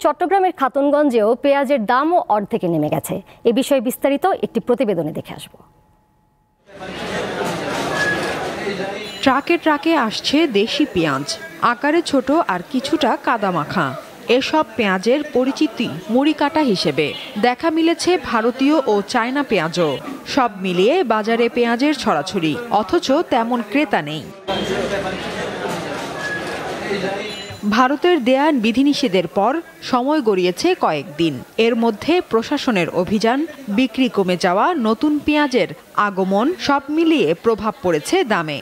চট্টগ্রামের খাতুনগঞ্জেও পেঁয়াজের দামও অর্ধেকে নেমে গেছে। এ বিষয়ে বিস্তারিত একটি প্রতিবেদনে দেখে আসব। ট্রাকে ট্রাকে আসছে দেশি পেঁয়াজ, আকারে ছোট আর কিছুটা কাদামাখা। এসব পেঁয়াজের পরিচিতি মুড়িকাটা হিসেবে দেখা মিলেছে ভারতীয় ও চায়না পেঁয়াজও। সব মিলিয়ে বাজারে পেঁয়াজের ছড়াছড়ি, অথচ তেমন ক্রেতা নেই। ভারতের দেয়া বিধিনিষেধের পর সময় গড়িয়েছে কয়েকদিন। এর মধ্যে প্রশাসনের অভিযান, বিক্রি কমে যাওয়া নতুন পেঁয়াজের আগমন সব মিলিয়ে প্রভাব পড়েছে দামে।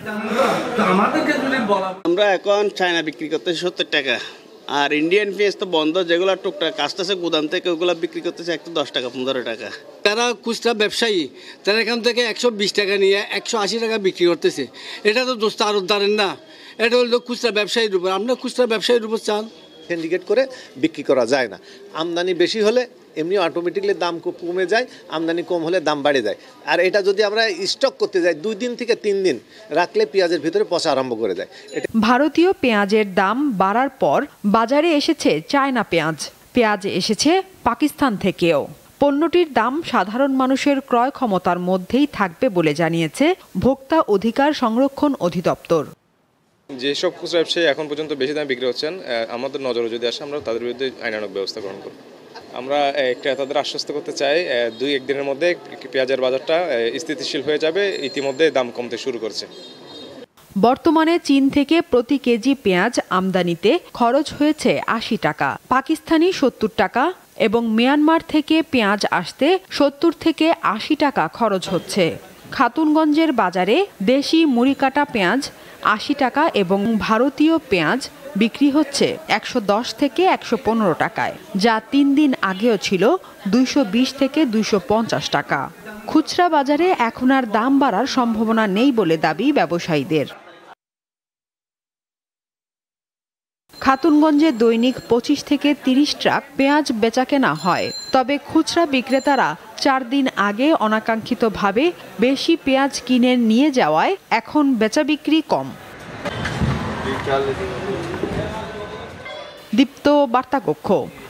আমরা এখন চায়না বিক্রি করতেছি 70 টাকা, আর ইন্ডিয়ান পেঁয়াজ তো বন্ধ, যেগুলো টুকটাক আসতেছে গুদাম থেকে ওগুলো বিক্রি করতেছে 10 টাকা 15 টাকা। তারা খুচরা ব্যবসায়ী, তারা এখান থেকে 120 টাকা নিয়ে 180 টাকা বিক্রি করতেছে। এটা তো দোস্ত আড়তদারের না, এটা হলো খুচরা ব্যবসায়ীর উপর। আমরা খুচরা ব্যবসায়ীর উপর চান সিন্ডিকেট করে বিক্রি করা যায় না। আমদানি বেশি হলে এমনি অটোমেটিকলি দাম কমে যায়, আমদানি কম হলে দাম বাড়ে যায়। আর এটা যদি আমরা স্টক করতে যাই 2 দিন থেকে 3 দিন রাখলে পেঁয়াজের ভিতরে পচা আরম্ভ করে দেয়। ভারতীয় পেঁয়াজের দাম বাড়ার পর বাজারে এসেছে চায়না পেঁয়াজ। পেঁয়াজ এসেছে পাকিস্তান থেকেও। পণ্যটির দাম সাধারণ মানুষের ক্রয় ক্ষমতার মধ্যেই থাকবে বলে জানিয়েছে ভোক্তা অধিকার সংরক্ষণ অধিদপ্তর। যেসব খুচরা ব্যবসায়ী এখন পর্যন্ত বেশি দামে বিক্রি হচ্ছেন, আমাদের নজরে যদি আসে আমরা তাদের বিরুদ্ধে আইনানুগ ব্যবস্থা গ্রহণ করব। আমরা ক্রেতাদের আশ্বস্ত করতে চাই 2-1 দিনের মধ্যে পেঁয়াজের বাজারটা স্থিতিশীল হয়ে যাবে। ইতিমধ্যে দাম কমতে শুরু করছে। বর্তমানে চীন থেকে প্রতি কেজি পেঁয়াজ আমদানিতে খরচ হয়েছে 80 টাকা, পাকিস্তানি 70 টাকা এবং মিয়ানমার থেকে পেঁয়াজ আসতে 70 থেকে 80 টাকা খরচ হচ্ছে। খাতুনগঞ্জের বাজারে দেশি মুড়িকাটা পেঁয়াজ 80 টাকা এবং ভারতীয় পেঁয়াজ বিক্রি হচ্ছে 110 থেকে 115 টাকায়, যা 3 দিন আগেও ছিল 220 থেকে 250 টাকা। খুচরা বাজারে এখন আর দাম বাড়ার সম্ভাবনা নেই বলে দাবি ব্যবসায়ীদের। খাতুনগঞ্জে দৈনিক 25 থেকে 30 ট্রাক পেঁয়াজ বেচাকেনা হয়, তবে খুচরা বিক্রেতারা 4 দিন আগে অনাকাঙ্ক্ষিতভাবে বেশি পেঁয়াজ কিনে নিয়ে যাওয়ায় এখন বেচা বিক্রি কম। দীপ্ত বার্তা কক্ষ।